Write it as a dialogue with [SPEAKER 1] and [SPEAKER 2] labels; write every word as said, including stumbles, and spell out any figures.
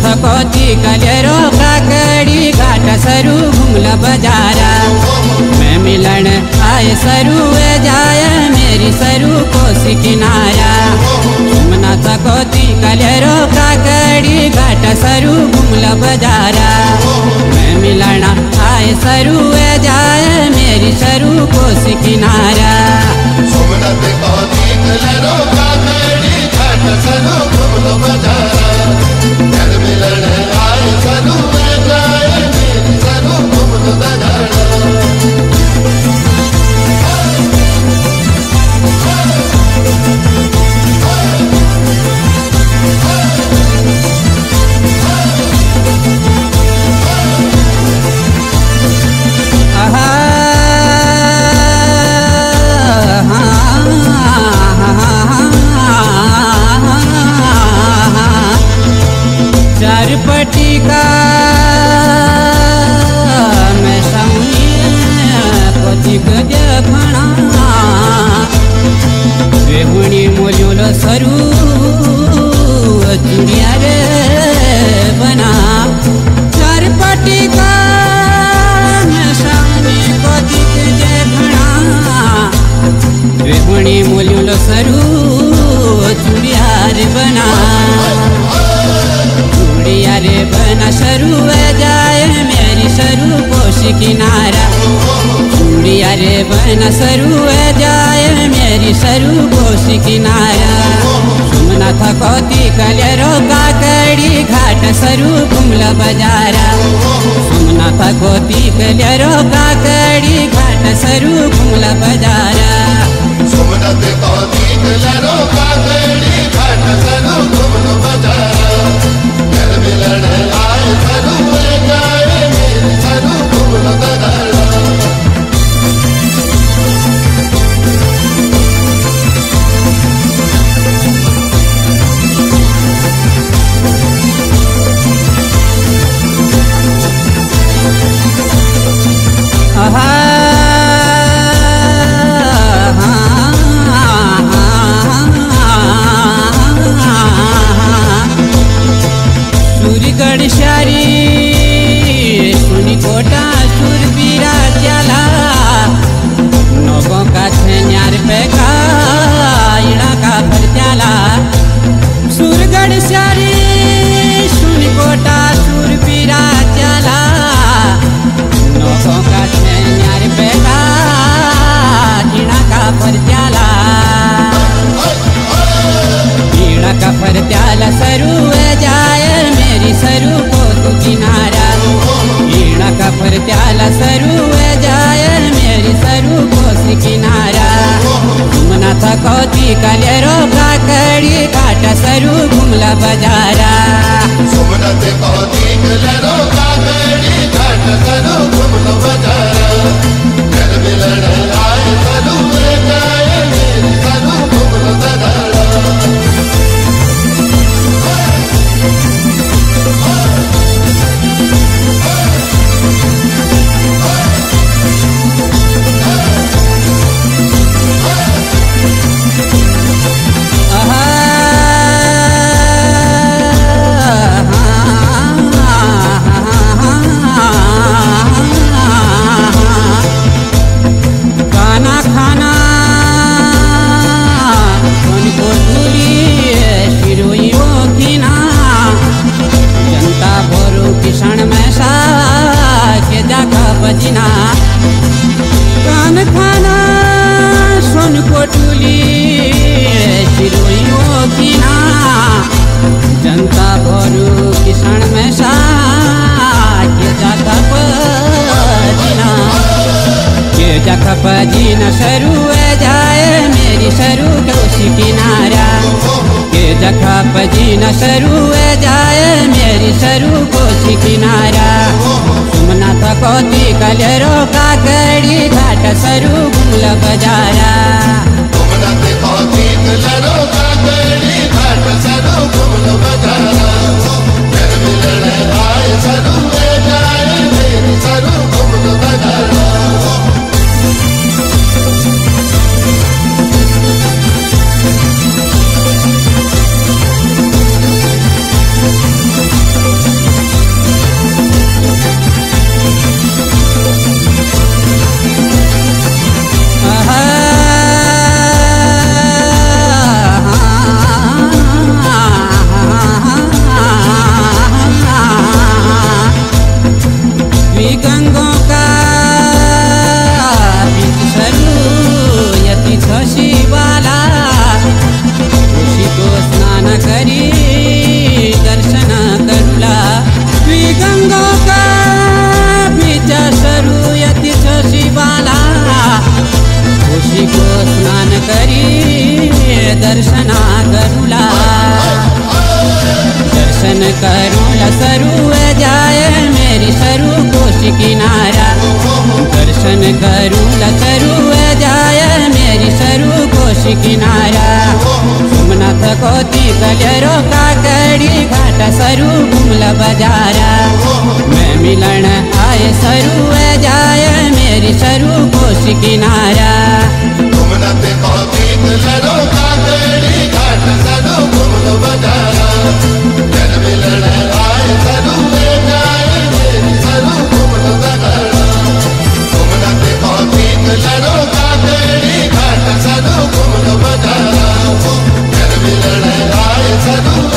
[SPEAKER 1] थकोती कलेरो काकड़ी घाट सरू घुमला बजारा मैं मिलन आए सरू जाय मेरी सरू कोसी किनारा सुमना थकोती कलेरो काकड़ी घाट सरू घुमला बजारा मैं मिलन आए सरू जाय मेरी सरू कोसी किनारा
[SPEAKER 2] सुमना थकोती कलेरो काकड़ी घाट सरू घुमला बजारा मैं मिलन आए सरू जाय मेरी सरू घुमला बजारा
[SPEAKER 1] चारपटी का मैं पति गद्य खणा वेहुणी मोल्योल सरू चुड़िया रे बना चारपटी का मैं पति गद्य खणा वेहुणी मोल्योल सरू चुड़िया रे बना रे बना सरू जाय मेरी सरू कोसी किनारा चूड़िया रे बना सरू जाय मेरी सरू कोसी किनारा सुमना थकोती कलेरो काकड़ी घाट सरू घुमला बजारा सुमना थकोती कलेरो काकड़ी घाट सरू घुमला बजारा
[SPEAKER 2] सुमना थकोती कलेरो काकड़ी घाट सरू घुमला बजारा मिलन आए सरू जाय मेरी सरू घुमला बजारा
[SPEAKER 1] गढ़शारी सुनी कोटा सुरबीरा चला नौकों का छेन्यार पे का इड़ा का परचाला सुरगढ़शारी सुनी कोटा सुरबीरा चला नौकों का छेन्यार पे का इड़ा का परचाला इड़ा का परचाला सरू जाय मेरी सरू को तू किनारा ईड़ा का परत्याला सरू जाय मेरी सरू कोसी किनारा सुमना थकोती कलेरो काकड़ी घाट सरू घुमला बजारा
[SPEAKER 2] सुमना थकोती कलेरो काकड़ी घाट सरू घुमला बजारा घर मिलन आए सरू जाय मेरी सरू घुमला बजारा कान खाना सोन कोटुली चिरोइयो किना जनता भरू किसान में सा के जाता पजीना के जाता पजीना सरू जाय मेरी सरू कोसी किनारा के जखा पजीना सरू जाय मेरी सरू कोसी किनारा सुमना थकोती कलेरो काकड़ी घाट सरू घुमला बजारा सुमना थकोती कलेरो काकड़ी घाट सरू घुमला बजारा घर मिलन आए सरू जाय मेरी सरू घुमला बजारा करूँ लसरू जाय मेरी सरू कोश किनारा। दर्शन करूँ लसरू जाय मेरी सरू कोश किनारा। सोमनाथ कोती कलेरो काकड़ी घाट सरू घुमल बजारा। मैं मिलन आए सरू जाय मेरी सरू कोश किनारा।
[SPEAKER 3] सोमनाथ कोती कलेरो काकड़ी घाट सरू घुमल बजारा। मैं मिलन आए सरू जाय मेरी सरू घुमल बजारा। सोमनाथ कोती कलेरो काकड़ी घाट सरू घुमल बजारा। मैं मिलन आए सरू